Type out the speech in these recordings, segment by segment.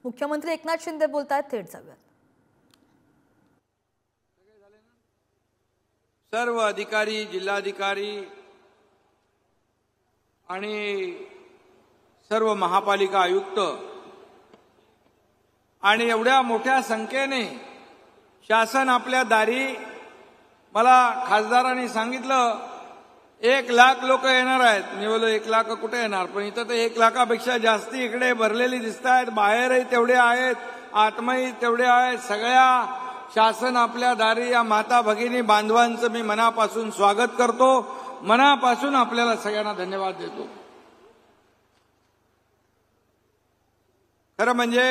मुख्यमंत्री एकनाथ शिंदे बोलतायत, थेट जाऊयात। सर्व अधिकारी, जिल्हाधिकारी आणि सर्व महापालिका आयुक्त आणि एवढ्या मोठ्या संख्येने शासन आपल्या दारी, मला खासदारांनी सांगितलं 1 लाख लोक येणार आहेत। मी बोललो 1 लाख कुठे येणार, पण इथं तर 1 लाखापेक्षा जास्ती इकडे भरलेली दिसत आहेत। बाहेरही तेवढे आहेत, आतमही तेवढे आहेत। सगळ्या शासन आपल्या दारी या माता भगिनी बांधवांचं मी मनापासून स्वागत करतो, मनापासून आपल्याला सगळ्यांना धन्यवाद देतो। खरं म्हणजे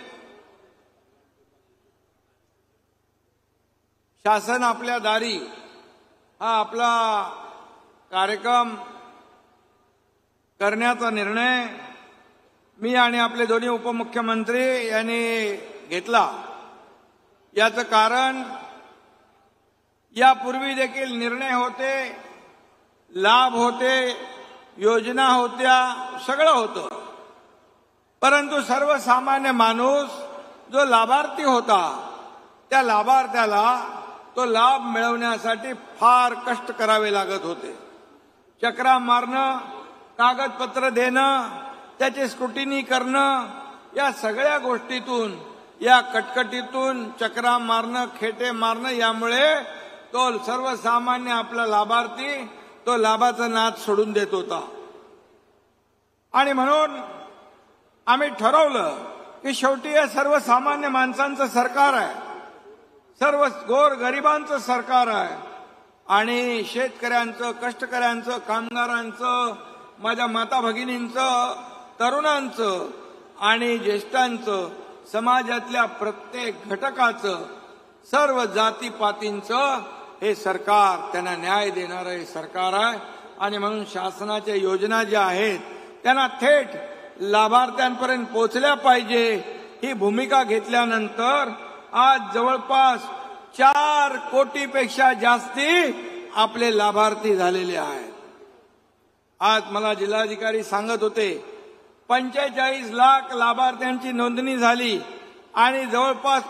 शासन आपल्या दारी हा आपला कार्यक्रम करण्याचा निर्णय मी आणि आपले दोन्ही उपमुख्यमंत्री यांनी घेतला। याचं कारण यापूर्वी देखील निर्णय होते, लाभ होते, योजना होत्या, सगळं होतं, परंतु सर्वसामान्य माणूस जो लाभार्थी होता त्या लाभार्थ्याला तो लाभ मिळवण्यासाठी फार कष्ट करावे लागत होते। चक्रा मारणं, कागदपत्र देणं, त्याचे स्क्रुटिनी करणं, या सगळ्या गोष्टीतून, या कटकटीतून चक्रा मारणं, खेटे मारणं, यामुळे तो सर्वसामान्य आपला लाभार्थी तो लाभाचा नाद सोडून देत होता। आणि म्हणून आम्ही ठरवलं की शेवटी हे सर्वसामान्य माणसांचं सरकार आहे, सर्व गोर गरिबांचं सरकार आहे आणि शेतकऱ्यांचं, कष्टकऱ्यांचं, कामगारांचं, माझ्या माता भगिनींचं, तरुणांचं आणि ज्येष्ठांचं, समाजातल्या प्रत्येक घटकाचं, सर्व जातीपातींचं हे सरकार, त्यांना न्याय देणारं हे सरकार आहे। आणि म्हणून शासनाच्या योजना ज्या आहेत त्यांना थेट लाभार्थ्यांपर्यंत पोहोचल्या पाहिजे ही भूमिका घेतल्यानंतर आज जवळपास 4 कोटीपेक्षा जास्ती आपले लाभार्थी झालेले आहेत। आज मला जिल्हाधिकारी सांगत होते 45 लाख लाभार्थ्यांची नोंदणी झाली आणि जवळपास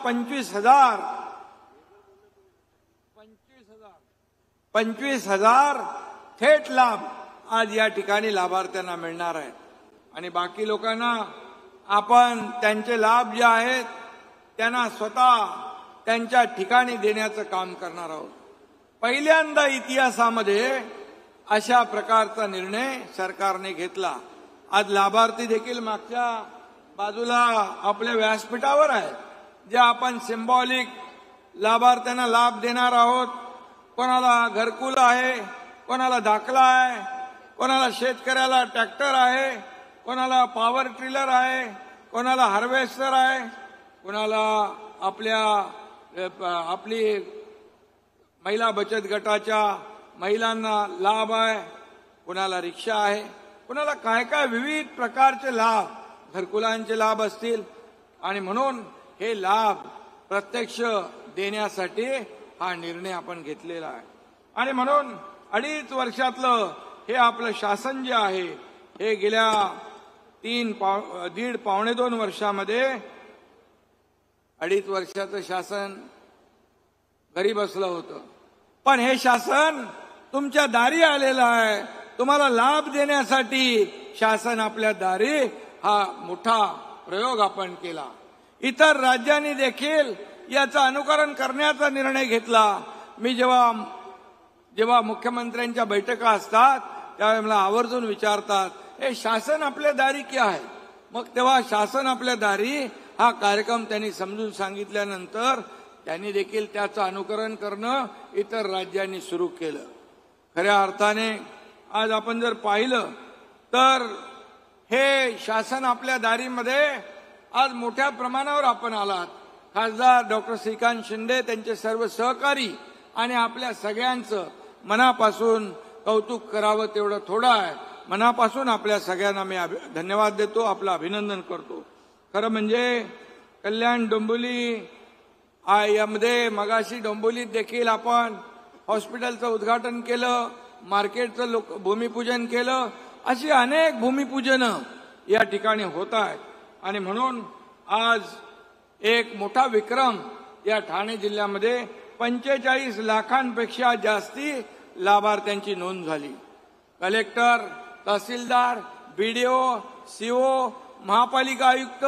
25,000 थेट लाभ आज या ठिकाणी लाभार्थ्यांना मिळणार आहेत। आणि बाकी लोकांना आपण त्यांचे लाभ जे आहेत त्यांना स्वतः त्यांच्या ठिकाणी देण्याचं काम करणार आहोत। पहिल्यांदा इतिहासामध्ये अशा प्रकारचा निर्णय सरकारने घेतला। आज लाभार्थी देखील मागच्या बाजूला आपल्या व्यासपीठावर आहेत, जे आपण सिंबॉलिक लाभार्थ्यांना लाभ देणार आहोत। कोणाला घरकुल आहे, कोणाला दाखला आहे, कोणाला शेतकऱ्याला ट्रॅक्टर आहे, कोणाला पॉवर ट्रिलर आहे, कोणाला हार्वेस्टर आहे, कोणाला आपली महिला बचत गटाच्या महिलांना लाभ आहे, कोणाला रिक्षा आहे, कोणाला काय काय विविध प्रकारचे लाभ, घरकुलांचे लाभ असतील। आणि म्हणून हे लाभ प्रत्यक्ष देण्यासाठी हा निर्णय आपण घेतलेला आहे। आणि म्हणून 2.5 वर्षातलं हे आपलं शासन जे आहे हे गेल्या 1.5-2 वर्षामध्ये 2.5 वर्षाचं शासन घरी बसलं होतं, पण हे शासन तुमच्या दारी आलेलं आहे। तुम्हाला लाभ देण्यासाठी शासन आपल्या दारी हा मोठा प्रयोग आपण केला। इतर राज्यांनी देखील याचं अनुकरण करण्याचा निर्णय घेतला। मी जेव्हा मुख्यमंत्र्यांच्या बैठका असतात त्यावेळी मला आवर्जून विचारतात, हे शासन आपल्या दारी क्या आहे? मग तेव्हा शासन आपल्या दारी हा कार्यक्रम त्यांनी समजून सांगितल्यानंतर त्यांनी देखील त्याचं अनुकरण करणं इतर राज्यांनी सुरू केलं। खऱ्या अर्थाने आज आपण जर पाहिलं तर हे शासन आपल्या दारीमध्ये आज मोठ्या प्रमाणावर आपण आलात। खासदार डॉक्टर श्रीकांत शिंदे, त्यांचे सर्व सहकारी आणि आपल्या सगळ्यांचं मनापासून कौतुक करावं तेवढं थोडं आहे। मनापासून आपल्या सगळ्यांना मी धन्यवाद देतो, आपलं अभिनंदन करतो। खरं म्हणजे कल्याण डोंबिवली यामध्ये मगाशी डोंबिवलीत देखील आपण हॉस्पिटलचं उद्घाटन केलं, मार्केटचं भूमिपूजन केलं, अशी अनेक भूमिपूजनं या ठिकाणी होत आहेत। आणि म्हणून आज एक मोठा विक्रम या ठाणे जिल्ह्यामध्ये 45 लाखांपेक्षा जास्ती लाभार्थ्यांची नोंद झाली. कलेक्टर, तहसीलदार, बीडीओ, सीओ, महापालिका आयुक्त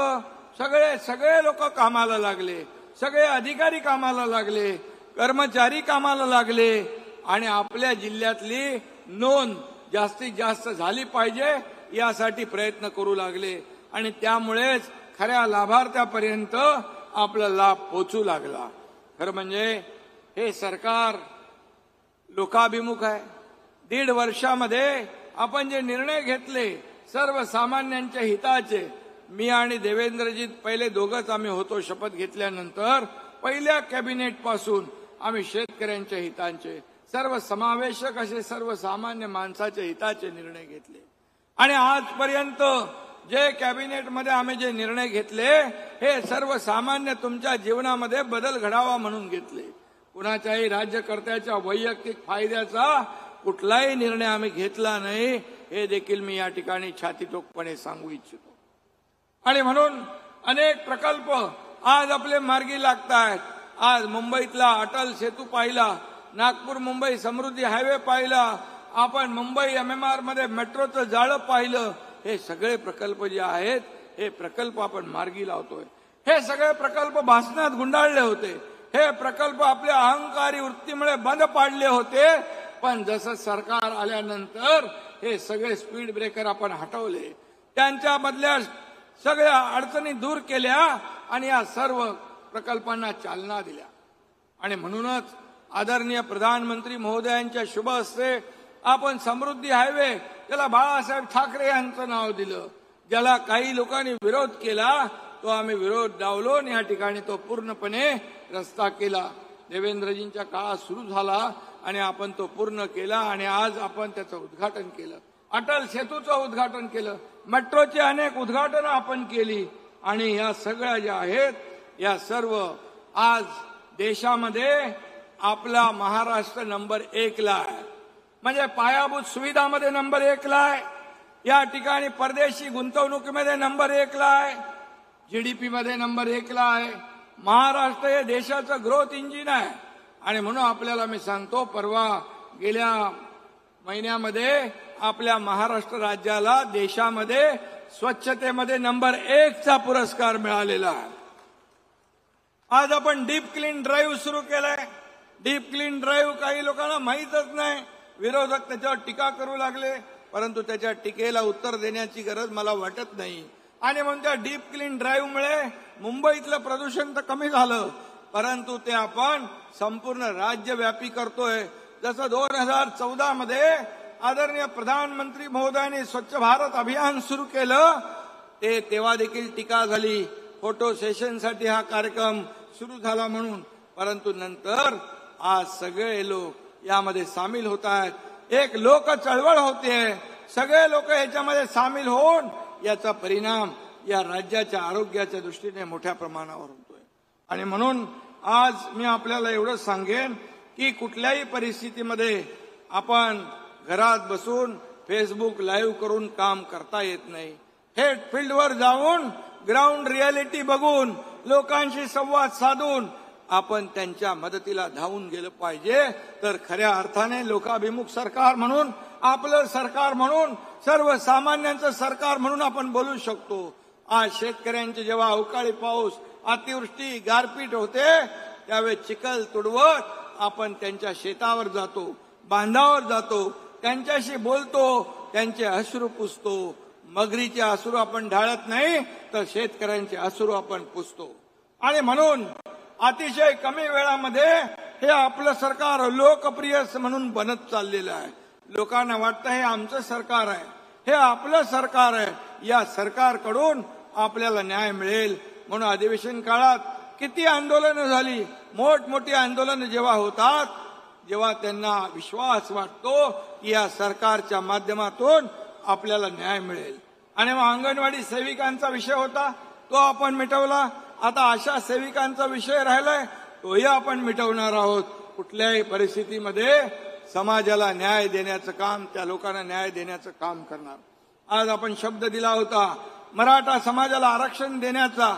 सगळे लोक कामाला लागले, सगळे अधिकारी कामाला लागले, कर्मचारी कामाला लागले आणि आपल्या जिल्ह्यातली नोंद जास्तीत जास्त झाली पाहिजे यासाठी प्रयत्न करू लागले आणि त्यामुळेच खऱ्या लाभार्थ्यापर्यंत आपला लाभ पोचू लागला. खरं म्हणजे हे सरकार लोकाभिमुख आहे. 1.5 वर्षामध्ये आपण जे निर्णय घेतले सर्वसामान्यांच्या हिताचे, मी आणि देवेंद्रजी पहिले दोघंच आम्ही होतो शपथ घेतल्यानंतर, पहिल्या कॅबिनेट पासून आम्ही शेतकऱ्यांच्या हितांचे, सर्वसमावेशक असे सर्वसामान्य माणसाच्या हिताचे निर्णय घेतले आणि आजपर्यंत जे कॅबिनेटमध्ये आम्ही जे निर्णय घेतले हे सर्वसामान्य तुमच्या जीवनामध्ये बदल घडावा म्हणून घेतले. कुणाच्याही राज्यकर्त्याच्या वैयक्तिक फायद्याचा कुठलाही निर्णय आम्ही घेतला नाही, हे देखील मी या ठिकाणी छातीटोकपणे सांगू इच्छितो. आणि म्हणून अनेक प्रकल्प आज आपले मार्गी लागत आहेत. आज मुंबईतला अटल सेतू पाहिला, नागपूर मुंबई समृद्धी हायवे पाहिला, आपण मुंबई MMR मध्ये मेट्रोचं जाळं पाहिलं. हे सगळे प्रकल्प जे आहेत हे प्रकल्प आपण मार्गी लावतोय. हे सगळे प्रकल्प भाषणात गुंडाळले होते, हे प्रकल्प आपल्या अहंकारी वृत्तीमुळे बंद पाडले होते, पण जसं सरकार आल्यानंतर हे सगळे स्पीड ब्रेकर आपण हटवले, त्यांच्यामधल्या सगळ्या अडचणी दूर केल्या आणि या सर्व प्रकल्पांना चालना दिल्या. आणि म्हणूनच आदरणीय प्रधानमंत्री महोदयांच्या शुभ हस्ते आपण समृद्धी हायवे, त्याला बाळासाहेब ठाकरे यांचं नाव दिलं. ज्याला काही लोकांनी विरोध केला तो आम्ही विरोध डावलो आणि या ठिकाणी तो पूर्णपणे रस्ता केला. देवेंद्रजींच्या काळात सुरू झाला आणि आपण तो पूर्ण केला आणि आज आपण त्याचं उद्घाटन केलं. अटल सेतूचं उद्घाटन केलं, मेट्रोची अनेक उद्घाटनं आपण केली आणि या सगळ्या ज्या आहेत या सर्व आज देशामध्ये आपला महाराष्ट्र नंबर 1 ला आहे. म्हणजे पायाभूत सुविधामध्ये नंबर 1 ला आहे. या ठिकाणी परदेशी गुंतवणुकीमध्ये नंबर 1 ला आहे. GDP मध्ये नंबर 1 ला आहे. महाराष्ट्र हे देशाचं ग्रोथ इंजिन आहे आणि म्हणून आपल्याला मी सांगतो, परवा गेल्या महिन्यामध्ये आपल्या महाराष्ट्र राज्याला देशामध्ये स्वच्छतेमध्ये नंबर 1 चा पुरस्कार मिळालेला आहे. आज आपण डीप क्लीन ड्राईव्ह सुरू केलाय. डीप क्लीन ड्राईव्ह काही लोकांना माहीतच नाही, विरोधक त्याच्यावर टीका करू लागले, परंतु त्याच्या टीकेला उत्तर देण्याची गरज मला वाटत नाही. आणि म्हणून त्या डीप क्लीन ड्राईव्हमुळे मुंबईतलं प्रदूषण तर कमी झालं, परंतु ते आपण संपूर्ण राज्यव्यापी करतोय. जसं 2014 मध्ये आदरणीय प्रधानमंत्री महोदयांनी स्वच्छ भारत अभियान सुरू केलं, ते तेव्हा देखील टीका झाली, फोटो सेशनसाठी हा कार्यक्रम सुरू झाला म्हणून, परंतु नंतर आज सगळे लोक यामध्ये सामील होत आहेत. एक लोक चळवळ होते, सगळे लोक याच्यामध्ये सामील होऊन याचा परिणाम या राज्याच्या आरोग्याच्या दृष्टीने मोठ्या प्रमाणावर होतोय. आणि म्हणून आज मी आपल्याला एवढं सांगेन की कुठल्याही परिस्थितीमध्ये आपण घरात बसून फेसबुक लाईव्ह करून काम करता येत नाही. थेट फील्डवर जाऊन ग्राउंड रियालिटी बघून लोकांशी संवाद साधून आपण त्यांच्या मदतीला धावून गेलं पाहिजे. तर खऱ्या अर्थाने लोकाभिमुख सरकार म्हणून, आपलं सरकार म्हणून, सर्वसामान्यांचं सरकार म्हणून आपण बोलू शकतो. आज शेतकऱ्यांचे जेव्हा अवकाळी पाऊस, अतिवृष्टी, गारपीट होते त्यावेळी चिखल तुडवत आपण त्यांच्या शेतावर जातो, बांधावर जातो, त्यांच्याशी बोलतो, त्यांचे अश्रू पुसतो. मगरीचे अश्रू आपण ढाळत नाही तर शेतकऱ्यांचे अश्रू आपण पुसतो. आणि म्हणून अतिशय कमी वेळामध्ये हे आपलं सरकार लोकप्रिय म्हणून बनत चाललेलं आहे. लोकांना वाटतं हे आमचं सरकार आहे, हे आपलं सरकार आहे, या सरकारकडून आपल्याला न्याय मिळेल. म्हणून अधिवेशन काळात किती आंदोलनं झाली, मोठमोठी आंदोलनं जेव्हा होतात, जेव्हा त्यांना विश्वास वाटतो की या सरकारच्या माध्यमातून आपल्याला न्याय मिळेल. आणि मग अंगणवाडी सेविकांचा विषय होता, तो आपण मिटवला. आता आशा सेविकांचा विषय राहिलाय, तोही आपण मिटवणार आहोत. कुठल्याही परिस्थितीमध्ये समाजाला न्याय देण्याचं काम, त्या लोकांना न्याय देण्याचं काम करणार. आज आपण शब्द दिला होता मराठा समाजाला आरक्षण देण्याचा.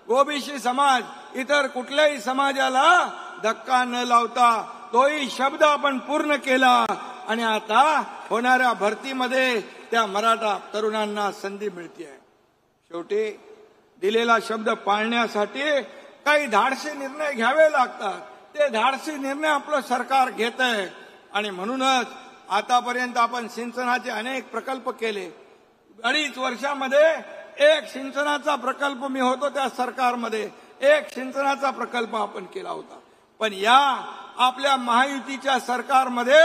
ओबीसी समाज इतर कुठल्याही समाजाला धक्का न लावता तोही शब्द आपण पूर्ण केला आणि आता होणाऱ्या भरतीमध्ये त्या मराठा तरुणांना संधी मिळते. शेवटी दिलेला शब्द पाळण्यासाठी काही धाडसी निर्णय घ्यावे लागतात. ते धाडसी निर्णय आपलं सरकार घेत आहे आणि म्हणूनच आतापर्यंत आपण सिंचनाचे अनेक प्रकल्प केले. 2.5 वर्षामध्ये एक सिंचनाचा प्रकल्प, मी होतो त्या सरकारमध्ये, एक सिंचनाचा प्रकल्प आपण केला होता. पण या आपल्या महायुतीच्या सरकारमध्ये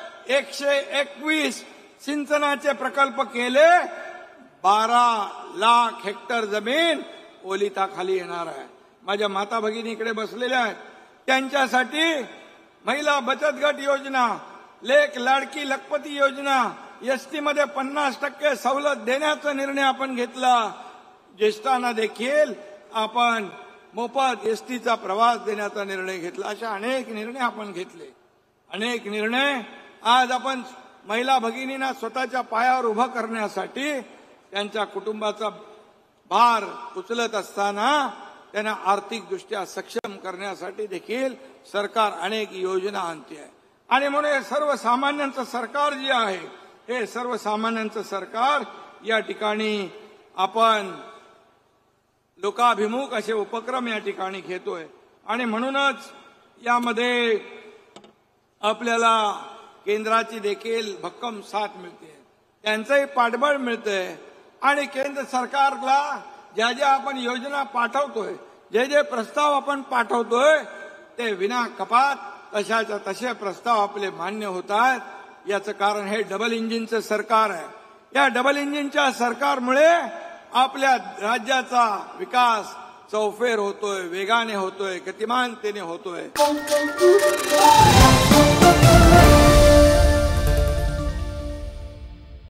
121 सिंचनाचे प्रकल्प केले. 12 लाख हेक्टर जमीन ओलिताखाली येणार आहे. माझ्या माता भगिनी इकडे बसलेल्या आहेत. त्यांच्यासाठी महिला बचत गट योजना, लेक लाडकी लखपती योजना, एसटी मध्ये 50% सवलत देण्याचा निर्णय आपण घेतला. ज्येष्ठांना देखील आपण मोफत एसटीचा प्रवास देण्याचा निर्णय घेतला. अशा अनेक निर्णय आपण घेतले. अनेक निर्णय आज आपण महिला भगिनींना स्वतःच्या पायावर उभं करण्यासाठी, त्यांच्या कुटुंबाचा भार उचलत असताना त्यांना आर्थिकदृष्ट्या सक्षम करण्यासाठी देखील सरकार अनेक योजना आणते आहे. आणि म्हणून हे सर्वसामान्यांचं सरकार जे आहे, हे सर्वसामान्यांचं सरकार या ठिकाणी आपण लोकाभिमुख असे उपक्रम या ठिकाणी घेतोय. आणि म्हणूनच यामध्ये आपल्याला केंद्राची देखील भक्कम साथ मिळते, त्यांचंही पाठबळ मिळतंय. आणि केंद्र सरकारला ज्या ज्या आपण योजना पाठवतोय, जे जे प्रस्ताव आपण पाठवतोय, ते विना कपात तशाच्या तसे प्रस्ताव आपले मान्य होत आहेत. याचं कारण हे डबल इंजिनचं सरकार आहे. या डबल इंजिनच्या सरकारमुळे आपल्या राज्याचा विकास चौफेर होतोय, वेगाने होतोय, गतिमानतेने होतोय.